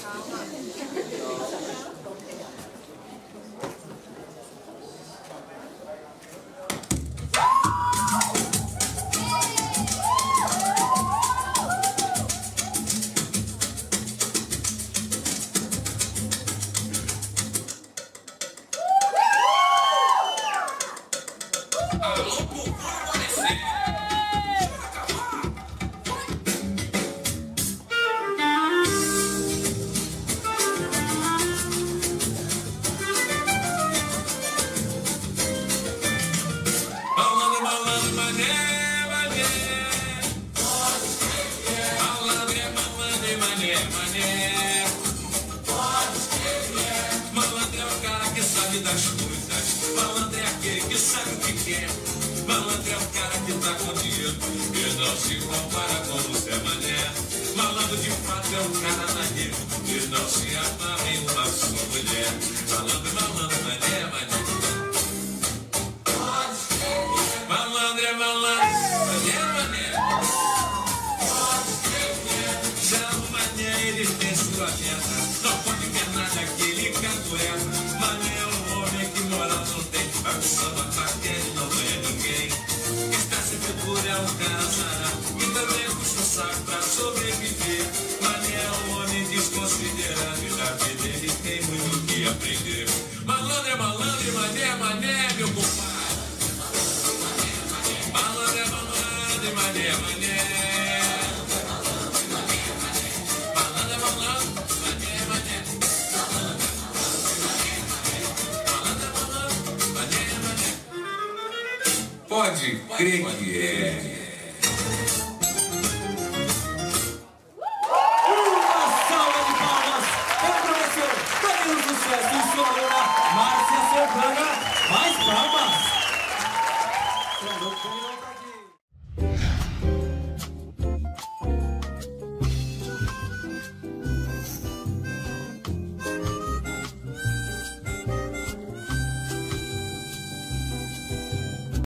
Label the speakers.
Speaker 1: Malandro é o cara que sabe das coisas. Malandro é aquele que sabe o que quer. Malandro é o cara que tá com dinheiro e não se compara com o Zé Mané. Malandro de fato é o cara maneiro e não se amarra em uma só mulher. Malandro, malandro, mané, mané. Malandro é malandro, mané, mané. Já o mané ele tem sua meta. Não pode ver nada que ele cagueta. Mané é um homem que moral não tem. Vai pro samba, paquete, não ganha ninguém. Está sempre por é um cara sarado. E também puxa o saco pra sobreviver. Mané é um homem desconsiderado. Da vida ele tem muito o que aprender. Malandro é malandro e mané é mané, meu compadre. Malandro é malandro e mané é mané. Pode crer que é.